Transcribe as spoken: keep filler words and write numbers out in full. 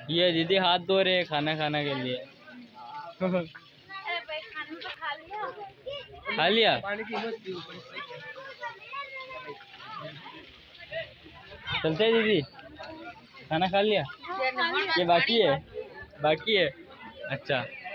ये दीदी हाथ धो रहे हैं खाना खाने के लिए। खा लिया? चलते हैं दीदी, खाना खा लिया? ये बाकी है? बाकी है, अच्छा।